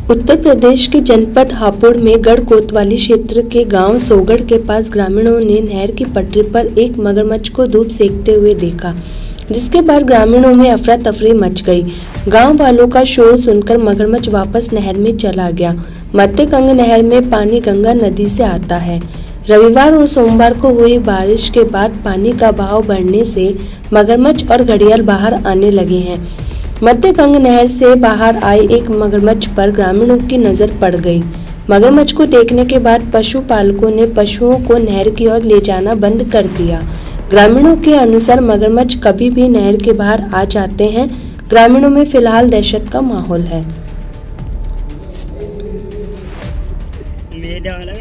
उत्तर प्रदेश के जनपद हापुड़ में गढ़ कोतवाली क्षेत्र के गांव सोगढ़ के पास ग्रामीणों ने नहर की पटरी पर एक मगरमच्छ को धूप सेकते हुए देखा, जिसके बाद ग्रामीणों में अफरा तफरी मच गई। गांव वालों का शोर सुनकर मगरमच्छ वापस नहर में चला गया। मध्य कंग नहर में पानी गंगा नदी से आता है। रविवार और सोमवार को हुई बारिश के बाद पानी का बहाव बढ़ने से मगरमच्छ और घड़ियाल बाहर आने लगे हैं। मध्य कंग नहर से बाहर आए एक मगरमच्छ पर ग्रामीणों की नजर पड़ गई। मगरमच्छ को देखने के बाद पशुपालकों ने पशुओं को नहर की ओर ले जाना बंद कर दिया। ग्रामीणों के अनुसार मगरमच्छ कभी भी नहर के बाहर आ जाते हैं। ग्रामीणों में फिलहाल दहशत का माहौल है।